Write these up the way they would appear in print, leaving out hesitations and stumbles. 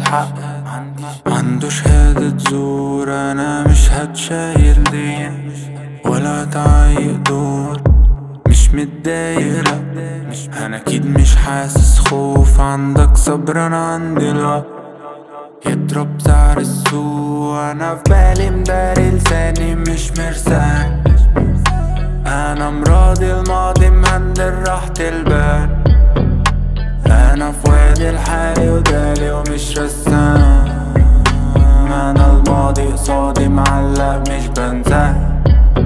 حق. عنده شهادة زور، انا مش هتشايل دين ولا تعيق دور. مش متضايق لا، انا اكيد مش حاسس خوف. عندك صبر انا عندي الوقت. يضرب سعر السوق، انا في بالي مداري لساني مش مرسان. انا مراضي الماضي مهندل راحة البال. انا في وادي الحالي ودالي ومش رسام. انا الماضي قصادي معلق مش بنساه.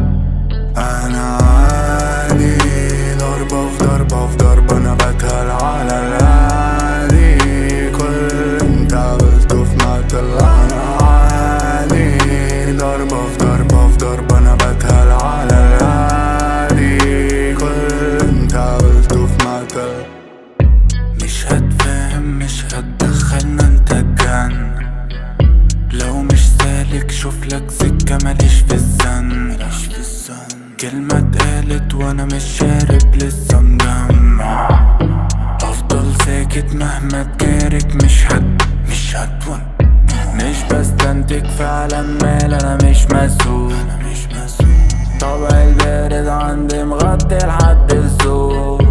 انا عالي ضربة في ضربة في ضربة، انا بتهل على العالي. كل انت قلته في مقتل. انا عالي ضربة في ضربة في ضربة، انا بتهل على العالي. كل انت قلته في مقتل. مش هتفهم مش هتدخلنا انت الجن. لو مش سالك شوف لك سكة ماليش في الزن. كلمة اتقالت وانا مش شارب لسه مجمع. افضل ساكت مهما تجارك مش هتون. مش بستنتج فعلا مال، انا مش مسؤول. طبعي البارد عندي مغطي لحد السوق.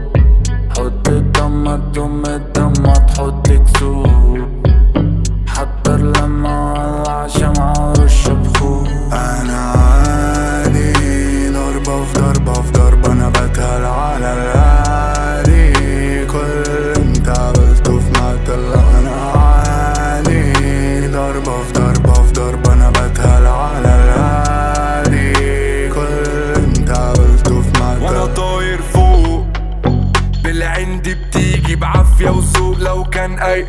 حط الضمة تضم الضمة تحط كسور. حضر لما اولع شمعة ورش بخور. انا عالي ضربة في ضربة في ضربة، انا بتهل على العالي. كل انت قلته في مقتل. انا عالي ضربة في ضربة في ضربة، انا بتهل على العالي. كل انت قلته في مقتل. وانا طاير فوق بالعندي بتيجي بعافية وسوق. لو كان اي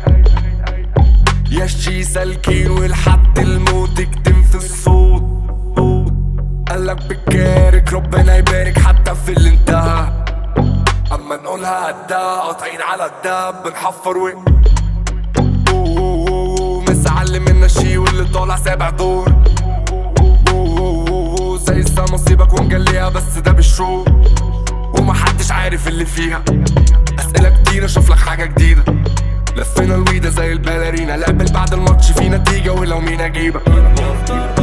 يشي سالكين ولحد الموت اكتم في الصوت. قالك بتكارك ربنا يبارك حتى في اللي انتهى. اما نقولها قدها قاطعين على الدب بنحفر مسعلم النشي واللي طالع سابع دور. زي السما نصيبك ونجليها بس ده بالشوق. ومحدش عارف اللي فيها. اسئلة كتير اشوف لك حاجة جديدة. لفينا الويدة زي الباليرينا. لعب بعد الماتش في نتيجة ولو مين اجيبك.